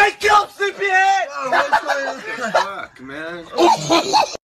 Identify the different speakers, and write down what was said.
Speaker 1: Wake up, sleepyhead!
Speaker 2: Oh, what the fuck, man?